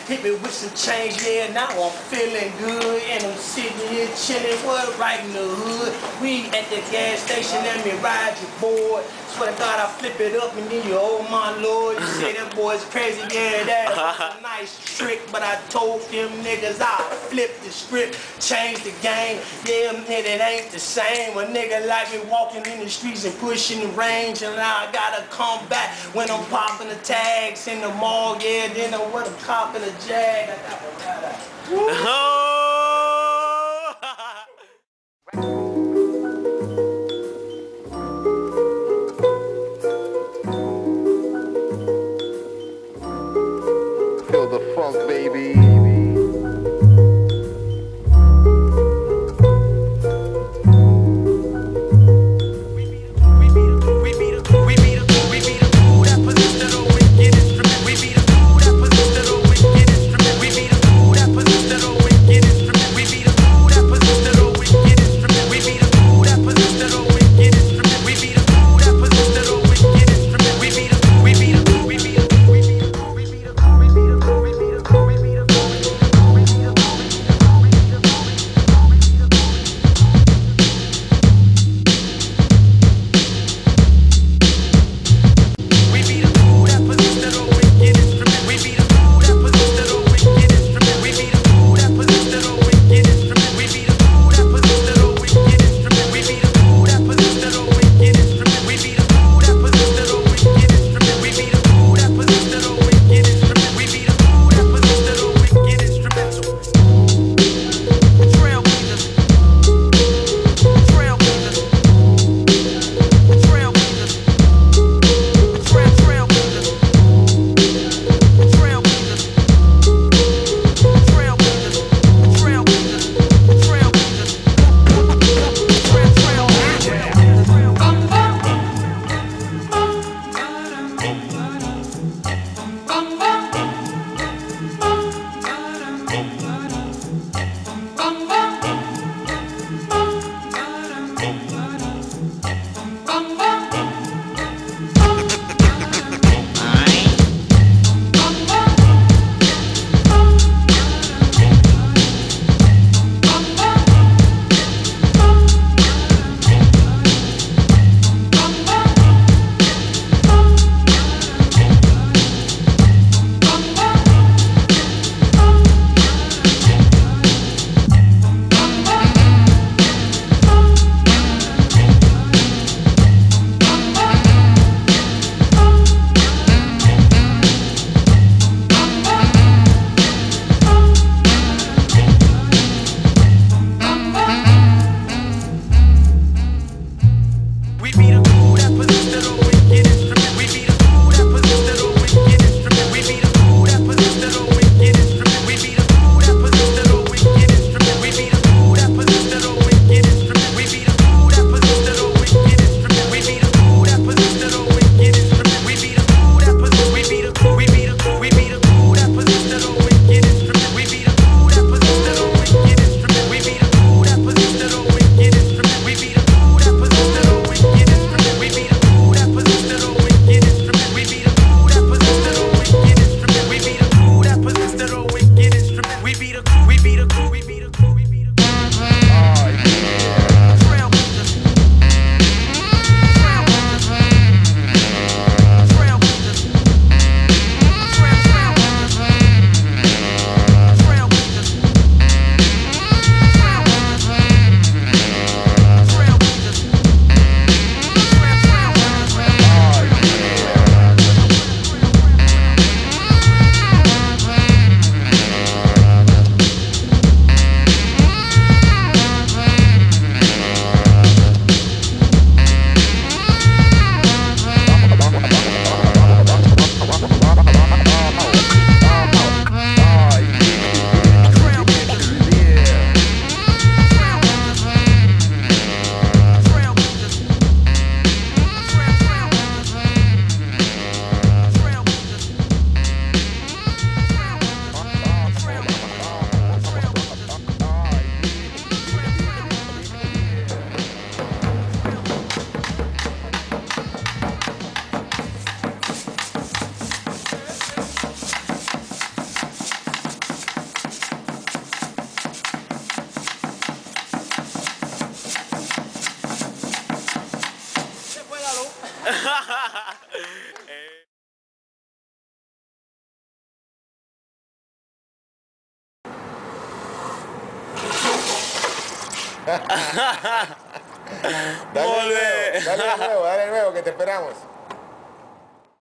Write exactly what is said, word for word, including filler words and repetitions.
hit me with some change, yeah, now I'm feeling good. And I'm sitting here chilling, what, right in the hood. We at the gas station, let me ride your board. Swear to God, I flip it up and then you, oh my lord. You say that boy's crazy, yeah, that's a nice trick. But I told them niggas I flip the script, change the game. Yeah, nigga, it ain't the same. A nigga like me walking in the streets and pushing the range. And now I gotta come back when I'm popping the tags in the mall, yeah, then I'm with a cop in a jag. I got Feel the funk, baby. Eh. Dale de Mole. nuevo, dale de nuevo, dale de nuevo, que te esperamos.